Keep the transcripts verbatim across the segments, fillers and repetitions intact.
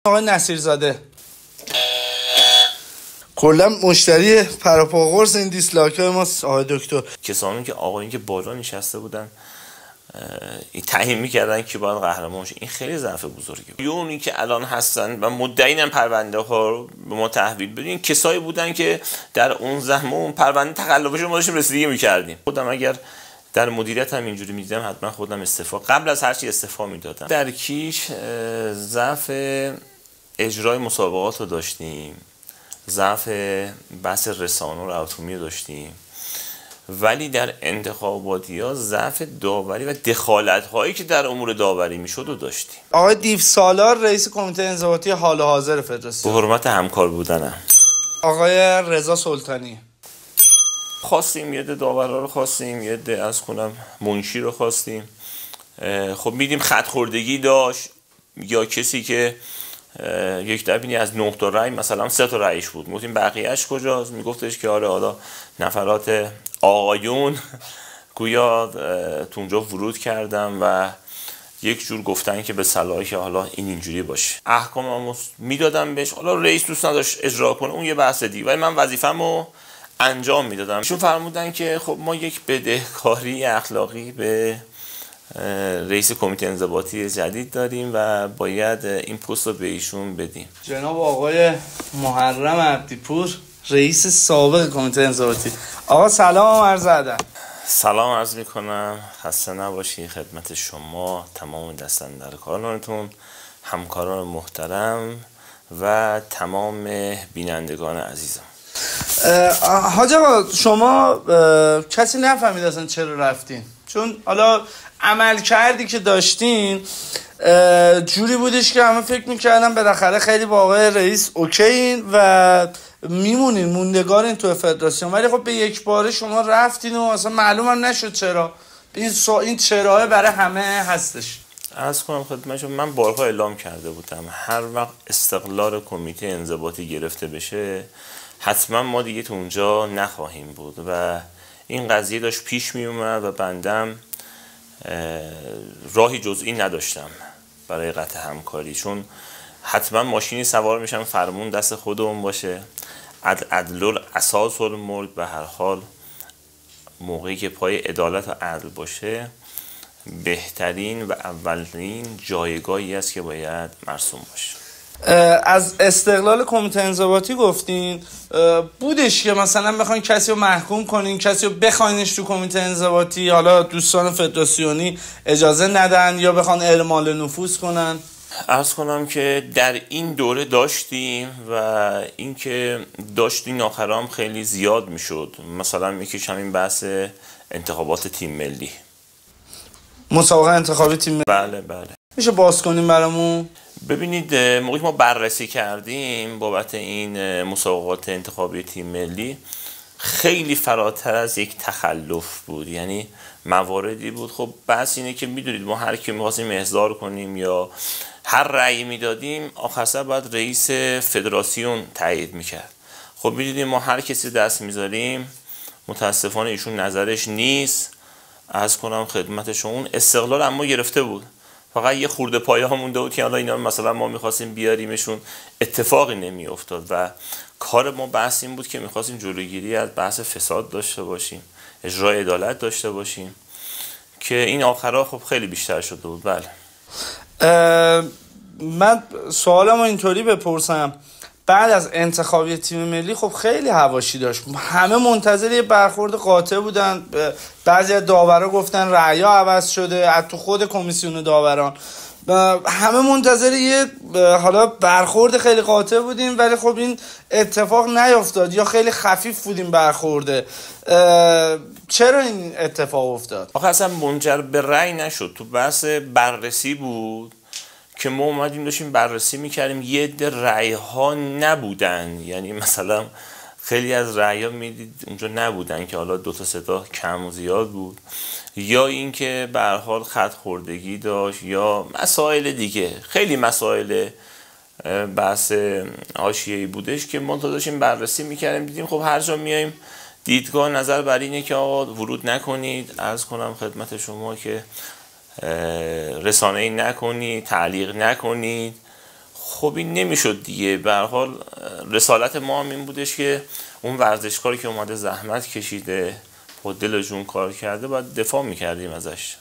آقای نصیرزاده کلا مشتری پراپاگورس این دیسلایک های ما آقای دکتر. کسانی که آقایون که بالا نشسته بودن این تعیین میکردن که باید قهرمان شه، این خیلی ضعف بزرگی بود. اونی که الان هستن و مدعین پرونده ها رو به ما تحویل بدین کسایی بودن که در اون زمان پرونده تقلبش ما داشتیم رسیدگی میکردیم. خودم اگر در مدیریت هم اینجوری میدیدم حتما خودم استعفا قبل از هر چی استعفا میدادم. در کیش ضعف اجرای مسابقات رو داشتیم، ضعف بحث رسانه و اتمی رو داشتیم، ولی در انتخاباتی ها ضعف داوری و دخالت هایی که در امور داوری میشد رو داشتیم. آقای دیو سالار رئیس کمیته انضباطی حال حاضر فدراسیون. به حرمت همکار بودنم. آقای رضا سلطانی. خواستیم یه ده داورا رو خواستیم، یه ده از کنم منشی رو خواستیم. خب میدیم خط خوردگی داشت یا کسی که یک دبینی از نه تا رأی مثلا سه تا رأیش بود، میگفتیم بقیه‌اش کجاست؟ میگفتش که آره حالا نفرات آقایون گویا تو اونجا ورود کردم و یک جور گفتن که به صلاحی که حالا این اینجوری باشه. احکاممو میدادم بهش، حالا رئیس دوست نداشت اجرا کنه اون یه بحث دیگه، ولی من وظیفه‌مو انجام میدادم. ایشون فرمودن که خب ما یک بدهکاری اخلاقی به رئیس کمیته انضباطی جدید داریم و باید این پست رو به ایشون بدیم. جناب آقای محرم عبدیپور رئیس سابق کمیته انضباطی. آقا سلام عرض ادب. سلام عرض میکنم، خسته نباشی. خدمت شما تمام دستاندرکارانتون، همکاران محترم و تمام بینندگان عزیزم. حاج آقا شما کسی نفهمید اصلا چرا رفتین؟ چون حالا عمل کردی که داشتین جوری بودش که همه فکر میکردن بالاخره خیلی با آقای رئیس اوکیین و میمونین موندگارین تو فدراسیون، ولی خب به یک باره شما رفتین و اصلا معلوم هم نشد چرا. این سو این چراه برای همه هستش. عرض کنم خدمتشون من بارها اعلام کرده بودم هر وقت استقلال کمیته انضباطی گرفته بشه حتما ما دیگه تو اونجا نخواهیم بود و این قضیه داشت پیش می اومد و بندم راهی جز این نداشتم برای قطع همکاری، چون حتما ماشینی سوار میشم فرمون دست خودمون باشه. عدل اساس الملک به هر حال موقعی که پای عدالت و عدل باشه بهترین و اولین جایگاهی است که باید مرسوم باشه. از استقلال کمیته انضباطی گفتین، بودش که مثلا بخواین کسی رو محکوم کنین، کسی رو بخواینش تو کمیته انضباطی، حالا دوستان فدراسیونی اجازه ندن یا بخوان اعمال نفوذ کنن؟ عرض کنم که در این دوره داشتیم و اینکه داشتیم آخرام خیلی زیاد میشد. مثلا میکشم این بحث انتخابات تیم ملی، مسابقه انتخابی تیم ملی. بله بله میشه باز کنیم برامون؟ ببینید موقعی ما بررسی کردیم بابت این مسابقات انتخابی تیم ملی خیلی فراتر از یک تخلف بود، یعنی مواردی بود. خب بحث اینه که میدونید ما هر کی می‌خواستیم احضار کنیم یا هر رأی میدادیم آخر سر باید رئیس فدراسیون تایید میکرد. خب میدونید ما هر کسی دست میذاریم متاسفانه ایشون نظرش نیست. عرض کنم خدمتشون اون استقلال اما گرفته بود، فقط یه خورده پایه ها مونده بود که حالا اینا مثلا ما میخواستیم بیاریمشون اتفاقی نمی افتاد و کار ما بحث این بود که میخواستیم جلوگیری از بحث فساد داشته باشیم، اجرای عدالت داشته باشیم که این آخرها خب خیلی بیشتر شده بود. بله من سوالمو اینطوری بپرسم، بعد از انتخابی تیم ملی خب خیلی حواشی داشت، همه منتظر یه برخورد قاطع بودن. بعضی از داورا گفتن رأی‌ها عوض شده، از تو خود کمیسیون داوران همه منتظر یه حالا برخورد خیلی قاطع بودیم، ولی خب این اتفاق نیفتاد یا خیلی خفیف بودیم برخورده. چرا این اتفاق افتاد؟ آخه اصلا منجر به رأی نشد، تو بحث بررسی بود که ما اومدیم داشتیم بررسی میکردیم یه عده رأی ها نبودن، یعنی مثلا خیلی از رأی ها میدید اونجا نبودن که حالا دو تا سه تا کم و زیاد بود یا اینکه به هر حال خط خوردگی داشت یا مسائل دیگه، خیلی مسائل بحث حاشیه‌ای بودش که ما داشتیم بررسی میکردیم. دیدیم خب هر جا میایم دیدگاه نظر بر اینه که آقا ورود نکنید، عرض کنم خدمت شما که رسانه‌ای نکنید، تعلیق نکنید. خب این نمیشد دیگه. به هر حال رسالت ما هم این بودش که اون ورزشکاری که اومده زحمت کشیده با دل و جون کار کرده باید دفاع میکردیم ازش.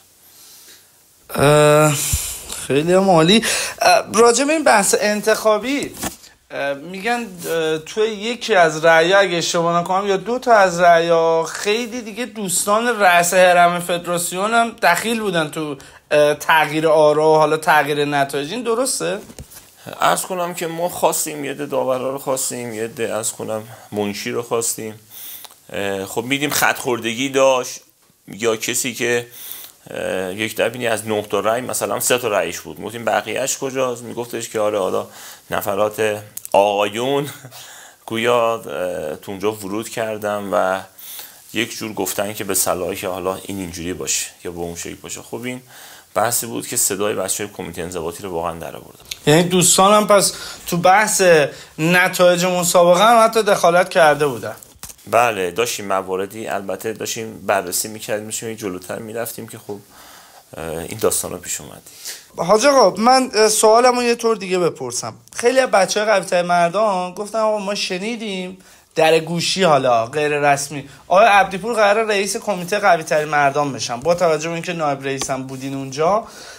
خیلی عالی. راجع به این بحث انتخابی میگن توی یکی از رأی‌ها اگه اشتباه نکنم یا دو تا از رأی‌ها خیلی دیگه دوستان رئیس هرم فدراسیون هم دخیل بودن تو تغییر آرا و حالا تغییر نتایج. این درسته؟ عرض کنم که ما خواستیم، یه ده داورا رو خواستیم، یه ده از کنم منشی رو خواستیم. خب میدیم خط خوردگی داشت، یا کسی که یک دبینی از نه تا رأی مثلا سه تا رأیش بود، میگفتیم بقیه‌اش کجاست؟ میگفتش که آره حالا نفرات آقایون گویا تو اونجا ورود کردن و یک جور گفتن که به صلاحی که حالا این اینجوری باشه یا به اون شکل باشه. خب این بحثی بود که صدای بچه‌های کمیته انضباطی رو واقعا در آورد. یعنی دوستان هم پس تو بحث نتایج مسابقه هم حتی دخالت کرده بودن؟ بله داشتیم مواردی، البته داشتیم بررسی میکردیم، میشیم جلوتر میرفتیم که خب این داستان رو پیش اومدی. حاج آقا من سوالمو یه طور دیگه بپرسم. خیلی از بچه‌های قوی‌تر مردان گفتن آقا ما شنیدیم در گوشی حالا غیر رسمی آقای عبدیپور قرار رئیس کمیته قوی‌تر مردان بشن، با توجه به اینکه نایب رئیس هم بودین اونجا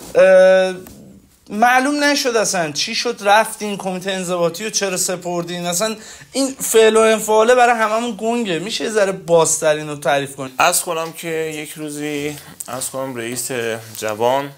معلوم نشد اصلا چی شد رفتین کمیته انضباطی رو چرا سپردین؟ اصلا این فعل و انفعاله برای هممون گنگه، میشه یه ذره بازترین رو تعریف کنید؟ از کنم که یک روزی از کنم رئیس جوان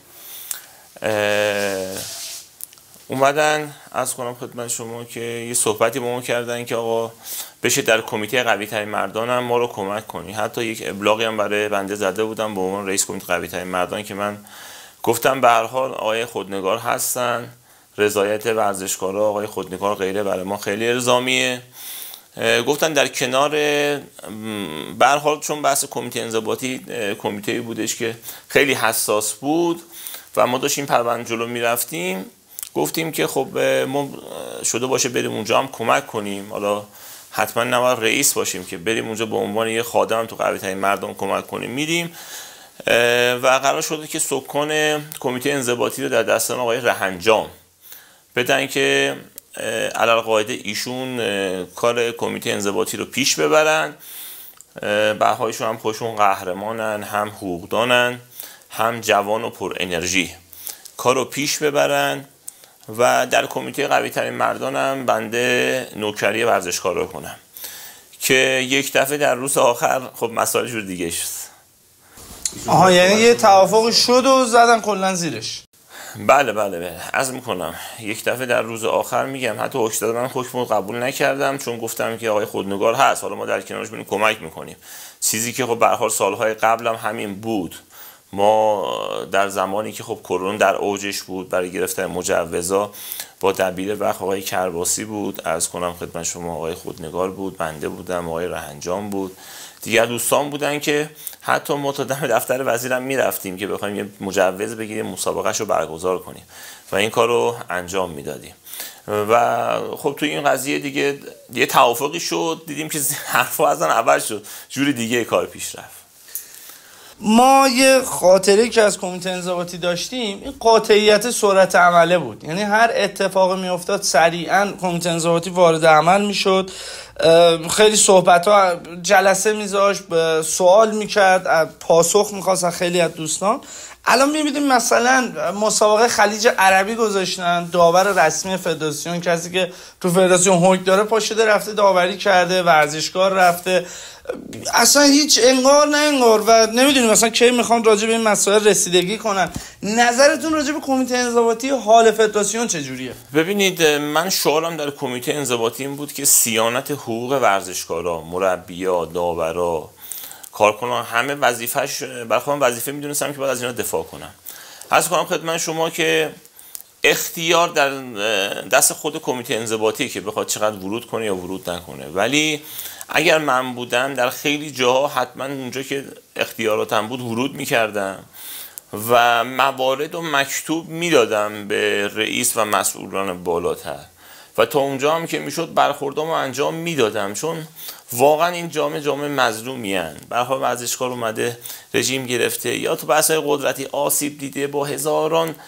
اومدن از کنم خدمت شما که یه صحبتی با ما کردن که آقا بشه در کمیته قوی ترین مردان هم ما رو کمک کنی. حتی یک ابلاغی هم برای بنده زده بودم به عنوان رئیس کمیته قوی ترین مردان که من گفتم به هر حال آقای خودنگار هستن، رضایت ورزشکارا آقای خودنگار غیره برای ما خیلی الزامیه. گفتن در کنار به هر حال چون بحث کمیته انضباطی کمیته‌ای بودش که خیلی حساس بود و ما داشتیم پرونده جلو میرفتیم، گفتیم که خب ما شده باشه بریم اونجا هم کمک کنیم، حالا حتما نباید رئیس باشیم که بریم اونجا به عنوان یه خادم تو قوی ترین مردم کمک کنیم. میدیم و قرار شده که سکان کمیته انضباطی رو در دستان آقای رهنجان بدن که علالقاعده ایشون کار کمیته انضباطی رو پیش ببرن. بهایشون هم خودشون قهرمانن، هم حقوقدانن، هم جوان و پر انرژی، کار رو پیش ببرن و در کمیته قوی ترین مردان هم بنده نوکری ورزشکارا کنم که یک دفعه در روز آخر خب مسائل جور دیگه شد. آها یعنی یه توافق شد و زدن کلا زیرش. بله بله بله عرض میکنم یک دفعه در روز آخر میگم حتی حکم دادن من حکم رو قبول نکردم، چون گفتم که آقای خودنگار هست حالا ما در کنارش بریم کمک میکنیم. چیزی که خب به هر حال سالهای قبل هم همین بود. ما در زمانی که خب کرونا در اوجش بود برای گرفتن مجوزا با دبیر وقت آقای کرباسی بود، عرض کنم خدمت شما آقای خودنگار بود، بنده بودم، آقای رهنجان بود، دیگر دوستان بودن که حتی ما تا دم دفتر وزیرم میرفتیم که بخوایم یه مجوز بگیریم مسابقهش رو برگزار کنیم و این کار رو انجام میدادیم. و خب تو این قضیه دیگه یه توافقی شد، دیدیم که حرفا ازن عوض شد، جوری دیگه کار پیش رفت. ما یه خاطره که از کمیته انضباطی داشتیم این قاطعیت سرعت عمله بود، یعنی هر اتفاقی می افتاد سریعا کمیته انضباطی وارد عمل میشد. خیلی صحبت ها جلسه میذاشت، سوال میکرد، پاسخ میخواست از خیلی از دوستان. الان میبینیم مثلا مسابقه خلیج عربی گذاشتن، داور رسمی فدراسیون کسی که تو فدراسیون حکم داره پاشده رفته داوری کرده، ورزشکار رفته، اصلا هیچ انگار نه انگار و نمیدونیم مثلا کی میخوان راجع به این مسائل رسیدگی کنن. نظرتون راجع به کمیته انضباطی حال فدراسیون چجوریه؟ ببینید من شعارم در کمیته انضباطی این بود که صیانت حقوق ورزشکارا، مربی‌ها، داورا، کارکنان همه وظیفه‌اش برای خودم وظیفه میدونستم که باید از اینا دفاع کنم. عرض کنم خدمت شما که اختیار در دست خود کمیته انضباطی که بخواد چقدر ورود کنه یا ورود نکنه، ولی اگر من بودم در خیلی جاها حتما اونجا که اختیاراتم بود ورود میکردم و موارد و مکتوب میدادم به رئیس و مسئولان بالاتر و تا اونجا هم که میشد برخوردامو انجام میدادم، چون واقعا این جامعه جامعه مظلومی هستند. به هر حال ورزشکار اومده رژیم گرفته یا تو بحث‌های قدرتی آسیب دیده، با هزاران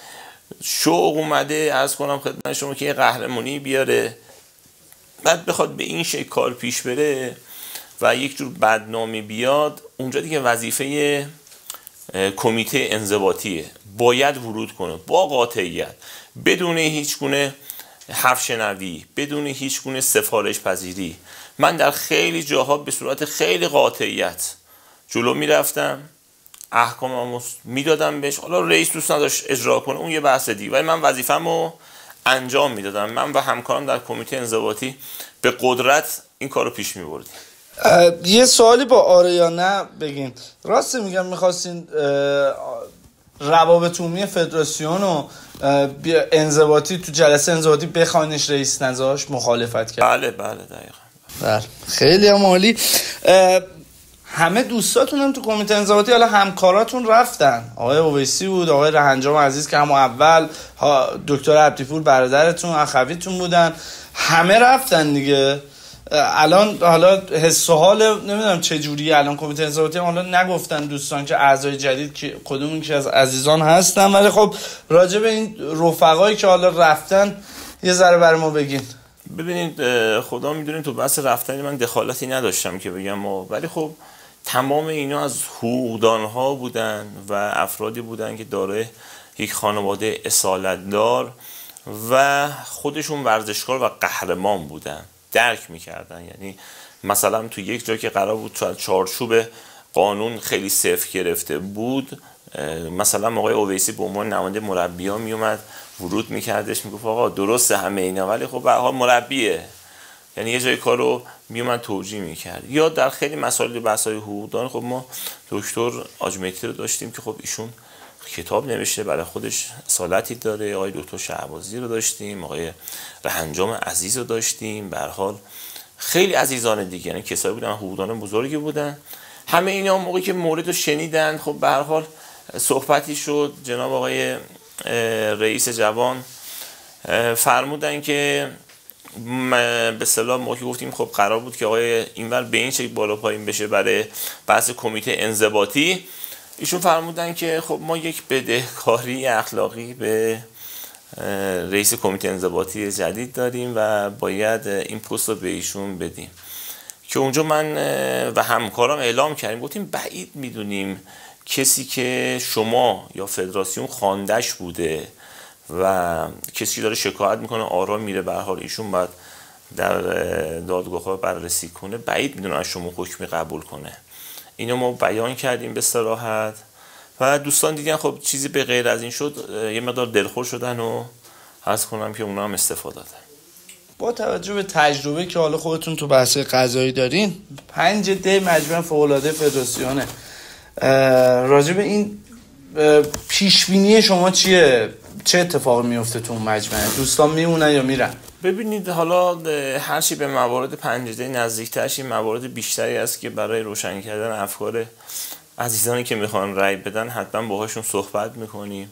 شوق اومده عرض کنم خدمت شما که یه قهرمانی بیاره، بعد بخواد به این شکل کار پیش بره و یک جور بدنامی بیاد، اونجا دیگه وظیفه کمیته انضباطیه، باید ورود کنه با قاطعیت، بدون هیچ گونه حرف شنوی، بدون هیچ گونه سفارش پذیری. من در خیلی جاها به صورت خیلی قاطعیت جلو میرفتم، احکاممو میدادم بهش. حالا رئیس دوست نداشت اجرا کنه، اون یه بحث دیگه، ولی من وظیفه‌مو انجام میدادم. من و همکارم در کمیته انضباطی به قدرت این کارو پیش میبردیم. یه سوالی با آره یا نه بگین. راست میگم میخواستین روابط عمومی فدراسیون و انضباطی تو جلسه انضباطی بخواینش، رئیس نذاش، مخالفت کرد؟ بله بله دقیقاً. بله خیلی هم عالی. همه دوستاتون هم تو کمیته انضباطی، حالا همکاراتون رفتن، آقای اویسی بود، آقای رهنجام عزیز که همون اول، دکتر عبدیپور برادرتون، اخویتون بودن، همه رفتن دیگه. الان حالا حس و حال نمیدونم چه جوریه الان کمیته انضباطی، حالا نگفتن دوستان که اعضای جدید که کدوم که از عزیزان هستن، ولی خب راجع به این رفقایی که حالا رفتن یه ذره برای ما بگین. ببینید خدا میدونید تو بحث رفتن من دخالتی نداشتم که بگم، ولی خب تمام اینا از حقوقدان ها بودن و افرادی بودن که دارای یک خانواده اصالتدار و خودشون ورزشکار و قهرمان بودن، درک میکردن. یعنی مثلا تو یک جا که قرار بود چارچوب قانون خیلی صفر گرفته بود، مثلا آقای اویسی به عنوان نماینده مربی‌ها میومد ورود میکردش، میگفت آقا درسته همه اینا، ولی خب به هر حال مربیه، یعنی یه جای کارو میومد توجیه میکرد. یا در خیلی مسائل بحث‌های حقوقدان، خب ما دکتر آجمیتی رو داشتیم که خب ایشون کتاب نوشته برای خودش، اصالتی داره، آقای دکتر شهبازی رو داشتیم، آقای رهنجام عزیز رو داشتیم، به هر حال خیلی عزیزان دیگه، یعنی کسایی بودن حقوقدان بزرگی بودن. همه اینا موقعی که مورد رو شنیدن، خب به هر حال صحبتی شد، جناب آقای رئیس جوان فرمودن که به اصطلاح ما که گفتیم خب قرار بود که آقای اینور به این شکل بالا پایین بشه برای بحث کمیته انضباطی، ایشون فرمودن که خب ما یک بدهکاری اخلاقی به رئیس کمیته انضباطی جدید داریم و باید این پست رو به ایشون بدیم. که اونجا من و همکارم اعلام کردیم، گفتیم بعید میدونیم کسی که شما یا فدراسیون خواندش بوده و کسی داره شکایت میکنه آرا میره، به هر حال ایشون باید در دادگاه‌ها بررسی کنه، بعید میدونم از شما حکمی قبول کنه. اینو ما بیان کردیم به صراحت و دوستان دیدن خب چیزی به غیر از این شد، یه مقدار دلخور شدن و عرض کنم که اونا هم استفاده دادن. با توجه به تجربه که حالا خودتون تو بحث قضایی دارین، پنج ده مجمع فوق‌العاده فدراسیونه، راجع به این پیشبینی شما چیه؟ چه اتفاقی میفته تو اون مجمع؟ دوستان میمونن یا میرن؟ ببینید حالا هر چی به موارد پنج ده نزدیک‌ترش، این موارد بیشتری است که برای روشن کردن افکار عزیزانی که میخوان رأی بدن حتما باهاشون صحبت میکنیم.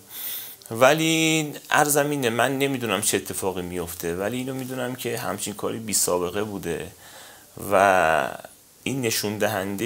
ولی عرضم اینه، من نمیدونم چه اتفاقی میفته، ولی اینو میدونم که همچین کاری بی سابقه بوده و این نشون دهنده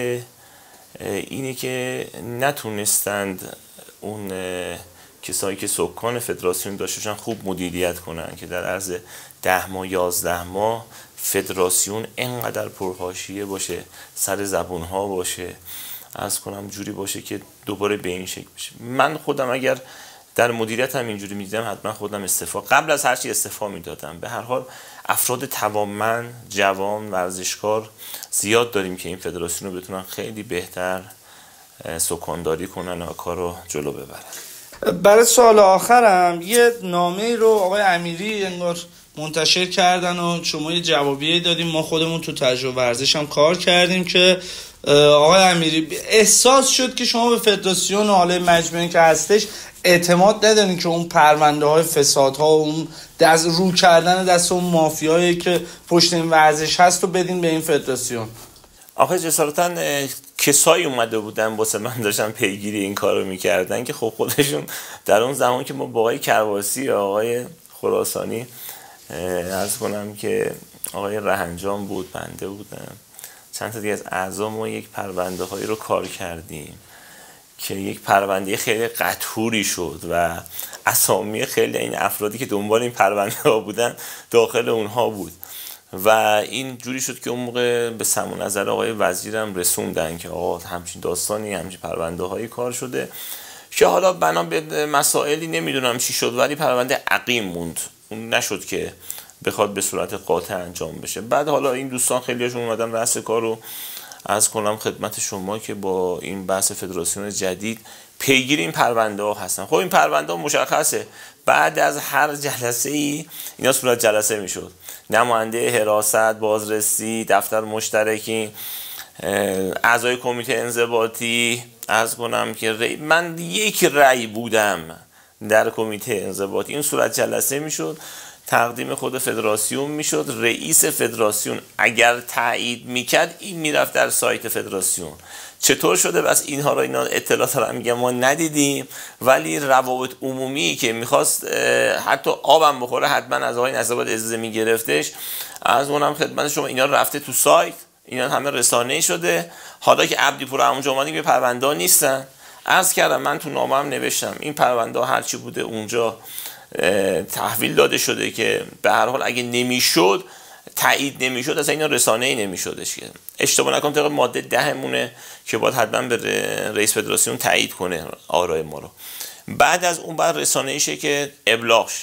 اینه که نتونستند اون کسایی که سکان فدراسیون داشتن خوب مدیریت کنن که در عرض ده ماه یازده ماه فدراسیون اینقدر پرحاشیه باشه، سر زبون ها باشه، عرض کنم جوری باشه که دوباره به این شکل بشه. من خودم اگر در مدیریت هم اینجوری میدیدم حتما خودم استعفا، قبل از هر چی استعفا میدادم. به هر حال افراد توانمند، جوان، ورزشکار زیاد داریم که این فدراسیون رو بتونن خیلی بهتر سکانداری کنن و کار رو جلو ببرن. برای سوال آخرم یه نامه رو آقای امیری انگار منتشر کردن و شما یه جوابیه دادیم، ما خودمون تو تجربه ورزش هم کار کردیم که آقای امیری احساس شد که شما به فدراسیون و حالا مجموعی که هستش اعتماد ندارین که اون پرونده های فساد ها و اون دست رو کردن دست اون مافیایی که پشت این ورزش هست رو بدین به این فدراسیون. آخه جسارتاً کسایی اومده بودن واسه من داشتن پیگیری این کارو میکردن که خب خودشون در اون زمان که ما با آقای کرواسی یا آقای خراسانی عرض کنم که آقای رهنجام بود، بنده بودم، چند تا دیگه از اعضا، ما یک پرونده هایی رو کار کردیم که یک پرونده خیلی قطوری شد و اسامی خیلی این افرادی که دنبال این پرونده ها بودن داخل اونها بود و این جوری شد که اون موقع به سمع و نظر آقای وزیرم رسوندن که آقا همچین داستانی همچین پرونده هایی کار شده که حالا بنا به مسائلی نمیدونم چی شد ولی پرونده عقیم موند، اون نشد که بخواد به صورت قاطع انجام بشه. بعد حالا این دوستان خیلیاشون اومدن رأس کار رو عرض کنم خدمت شما که با این بحث فدراسیون جدید پیگیر این پرونده ها هستن. خب این پرونده ها مشخصه بعد از هر جلسه ای اینا صورت جلسه میشد، نماینده حراست، بازرسی، دفتر مشترکی، اعضای کمیته انضباطی. عرض کنم که ری... من یک رأی بودم در کمیته انضباطی، این صورت جلسه میشد، تقدیم خود فدراسیون میشد، رئیس فدراسیون اگر تایید میکرد این میرفت در سایت فدراسیون. چطور شده بس اینها را اینا اطلاعات را میگم ما ندیدیم، ولی روابط عمومی که میخواست حتی آبم بخوره حتما از آقای نصیرآباد اجازه میگرفتش، از اونم خدمت شما اینا رفته تو سایت، اینا همه رسانه‌ای شده. حالا که عبدیپور همونجا اومدیم که پرونده نیستن، عرض کردم من تو نامه‌ام نوشتم این پرونده هرچی بوده اونجا تحویل داده شده که به هر حال اگه نمیشد تایید نمیشد اصلا اینا رسانه‌ای نمیشدش که اشتباه نکنم طبق ماده ده مونه که باید حتما به رئیس فدراسیون تایید کنه آرای ما رو. بعد از اون بعد رسانه‌ای شه که ابلاغش.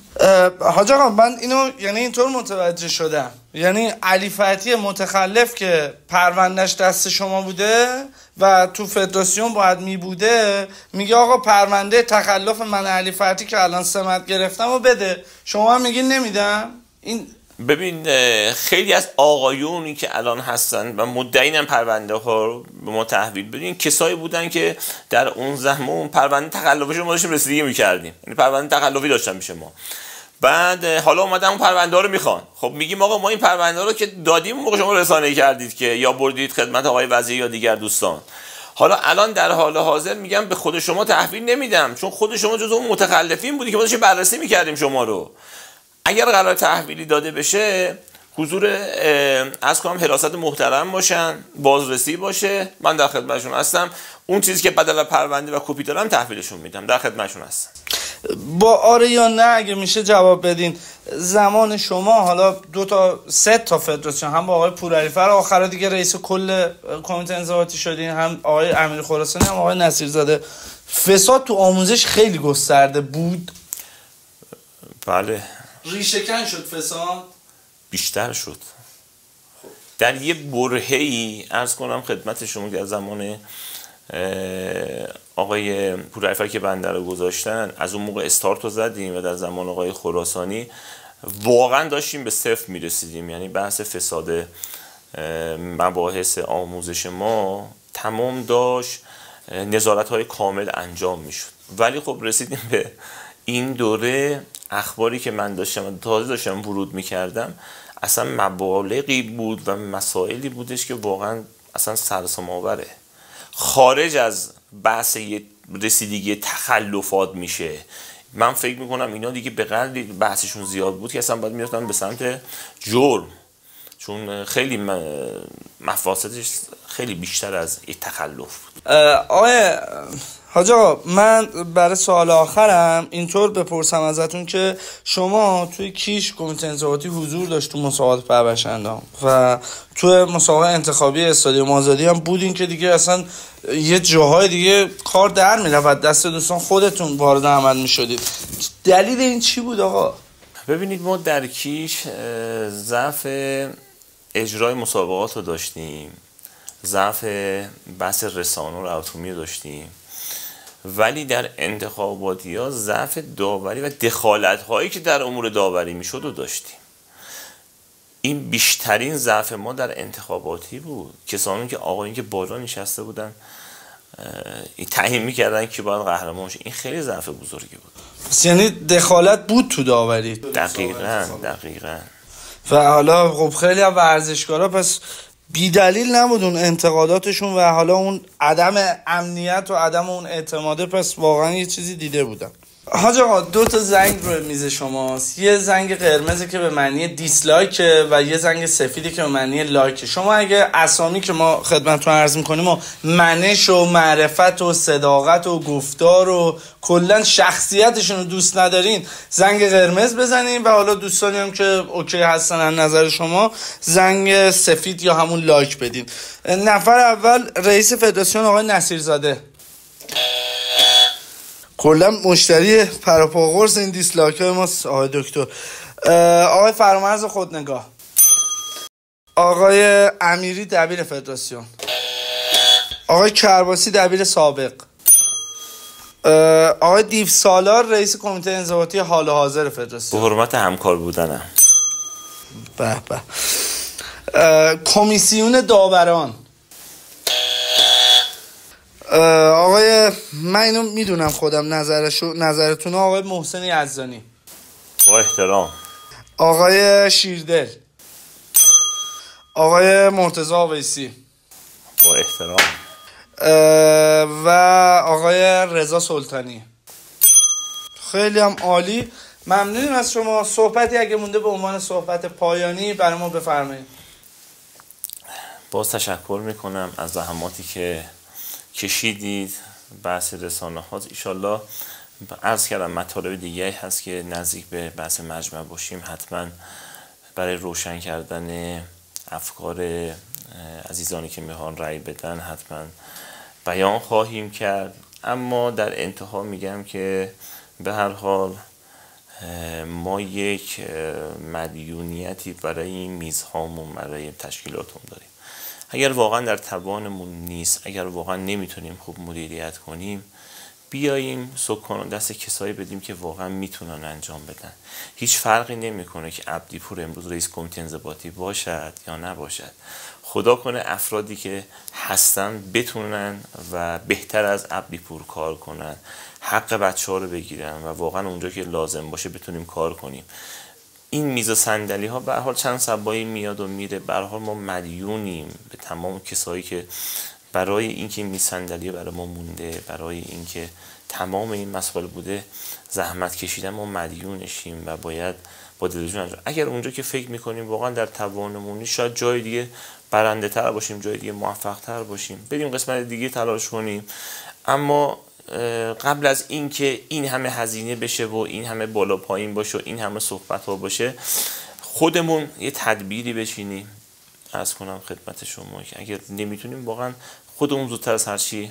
حاج آقا من اینو یعنی اینطور متوجه شدم، یعنی علی فتحی متخلف که پروندهش دست شما بوده و تو فدراسیون باید می بوده، میگه آقا پرونده تخلف من علی فتحی که الان سمت گرفتم و بده، شما هم میگین نمیدم. این ببین خیلی از آقایونی که الان هستن و مدعین پرونده ها رو به ما تحویل بدین کسایی بودن که در اون زمان پرونده تخلفش رو ما داشتیم رسیدگی میکردیم، یعنی پرونده تخلفی داشتن میشه ما. بعد حالا اومدن اون پرونده ها رو میخوان، خب میگیم آقا ما این پرونده ها رو که دادیم موقع شما رسانه‌ای کردید که یا بردید خدمت آقای وزیر یا دیگر دوستان، حالا الان در حال حاضر میگم به خود شما تحویل نمیدم چون خود شما جزو اون متخلفین بودی که ما داشتیم بررسی میکردیم شما رو. اگر قرار تحویلی داده بشه حضور از کنم حراست محترم باشن، بازرسی باشه، من در خدمتشون هستم. اون چیزی که بدل پرونده و کپی دارم تحویلشون میدم، در خدمتشون هستم. با آره یا نه اگه میشه جواب بدین. زمان شما حالا دو تا سه تا فدراسیون، هم با آقای پورعلیفر آخرا دیگه رئیس کل کمیته انضباطی شدین، هم آقای امیر خراسانی، هم آقای نصیرزاده، فساد تو آموزش خیلی گسترده بود. بله ریشه‌کن شد فساد، بیشتر شد. در یه برهه‌ای عرض کنم خدمت شما که از زمان آقای پورعلیفر که بنده رو گذاشتن از اون موقع استارت رو زدیم و در زمان آقای خراسانی واقعا داشتیم به صفر میرسیدیم، یعنی بحث فساد مباحث آموزش ما تمام داشت، نظارت های کامل انجام میشد. ولی خب رسیدیم به این دوره، اخباری که من داشتم تازه داشتم ورود میکردم اصلا مبالغی بود و مسائلی بودش که واقعا اصلا سرسام آوره، خارج از بحث رسیدگی تخلفات میشه. من فکر میکنم اینا دیگه به قدری بحثشون زیاد بود که اصلا باید میرفتن به سمت جرم، چون خیلی مفاسدش خیلی بیشتر از یک تخلف بود. آقای حاج آقا من برای سوال آخرم اینطور بپرسم ازتون که شما توی کیش کمیته انضباطی حضور داشت تو مسابقات پرورش‌اندام و توی مسابقه انتخابی استادیوم آزادی هم بودین که دیگه اصلا یه جاهای دیگه کار در میرفت، دست دوستان خودتون وارد عمل میشدید. دلیل این چی بود آقا؟ ببینید ما در کیش ضعف اجرای مسابقات رو داشتیم، ضعف بحث رسانه و اتمی رو داشتیم، ولی در انتخاباتی ها ضعف داوری و دخالت هایی که در امور داوری میشد رو داشتیم. این بیشترین ضعف ما در انتخاباتی بود. کسانی که آقایون که بالا نشسته بودن تعیین میکردن که باید قهرمان شه، این خیلی ضعف بزرگی بود. یعنی دخالت بود تو داوری. دقیقاً دقیقاً. و حالا خب خیلی از ورزشکارا پس بی دلیل نبود اون انتقاداتشون و حالا اون عدم امنیت و عدم اون اعتماده، پس واقعا یه چیزی دیده بودن. حاج آقا دو تا زنگ روی میز شماست، یه زنگ قرمزی که به معنی دیسلایکه و یه زنگ سفیدی که به معنی لایکه. شما اگه اسامی که ما خدمتتون عرض میکنیم و منش و معرفت و صداقت و گفتار و کلا شخصیتشون رو دوست ندارین زنگ قرمز بزنین، و حالا دوستانی هم که اوکی هستن از نظر شما زنگ سفید یا همون لایک بدین. نفر اول رئیس فدراسیون آقای نصیرزاده. کلا مشتری پراپاگورس این دیسلایک های ما آقای دکتر. آقای فرامرز خودنگاه. آقای امیری دبیر فدراسیون. آقای کرباسی دبیر سابق. آقای دیو سالار رئیس کمیته انضباطی حال حاضر فدراسیون. به حرمت همکار بودنم. به به. کمیسیون داوران. آقای من اینو میدونم خودم نظرشو نظرتون. آقای محسن یزدانی. با احترام. آقای شیردل. آقای مرتضی اویسی. با احترام. و آقای رضا سلطانی. خیلی هم عالی، ممنونیم از شما. صحبتی اگه مونده به عنوان صحبت پایانی برای ما بفرمایید. باز تشکر میکنم از زحماتی که کشیدید بحث رسانه ها. ایشالله عرض کردم مطالب دیگه هست که نزدیک به بحث مجمع باشیم حتما برای روشن کردن افکار عزیزانی که میخوان رأی بدن حتما بیان خواهیم کرد. اما در انتها میگم که به هر حال ما یک مدیونیتی برای این میزهامون برای تشکیلاتون داریم. اگر واقعا در توانمون نیست، اگر واقعا نمیتونیم خوب مدیریت کنیم، بیاییم سکان دست کسایی بدیم که واقعا میتونن انجام بدن. هیچ فرقی نمیکنه که عبدیپور امروز رئیس کمیته انضباطی باشد یا نباشد. خدا کنه افرادی که هستن بتونن و بهتر از عبدیپور کار کنن، حق بچه ها رو بگیرن و واقعا اونجا که لازم باشه بتونیم کار کنیم. این میز و صندلی ها به هر حال چند صبایی میاد و میره. به هر حال ما مدیونیم به تمام کسایی که برای اینکه این میز صندلی برای ما مونده، برای اینکه تمام این مسائل بوده زحمت کشیدن، ما مدیونشیم و باید با دلجون انجام. اگر اونجا که فکر میکنیم واقعا در توانمون نیست، شاید جای دیگه برنده تر باشیم، جای دیگه موفق تر باشیم، بریم قسمت دیگه تلاش کنیم. اما قبل از اینکه این همه هزینه بشه و این همه بالا پایین باشه و این همه صحبت ها باشه، خودمون یه تدبیری بچینیم. عرض کنم خدمت شما که اگر نمیتونیم واقعا خودمون زودتر از هر چی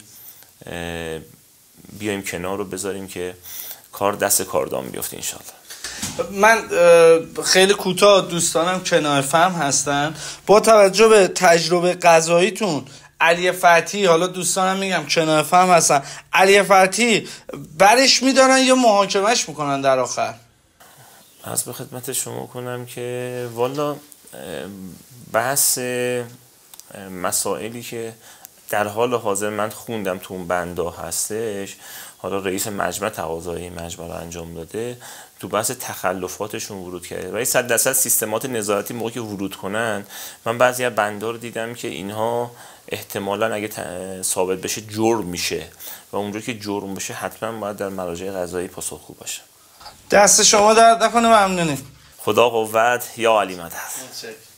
بیایم کنار رو بذاریم که کار دست کاردان بیفته انشالله. من خیلی کوتاه، دوستانم کنایه فهم هستن، با توجه به تجربه قضاییتون علی فتحی، حالا دوستانم میگم کنایه فهم هستن، علی فتحی برش میدارن یا محاکمش میکنن در آخر؟ از به خدمت شما کنم که والا بحث مسائلی که در حال حاضر من خوندم تو اون بندا هستش، حالا رئیس مجمع تقاضای مجمع رو انجام داده، تو بحث تخلفاتشون ورود کرده. ولی صد درصد سیستمات نظارتی موقعی که ورود کنن، من بعضی از بندا رو دیدم که اینها احتمالاً اگه ثابت بشه جرم میشه و اونجا که جرم بشه حتما باید در مراجع قضایی پاسخگو باشه. دست شما درد نکنه، ممنونیم. خدا قوت، یا علی مدد.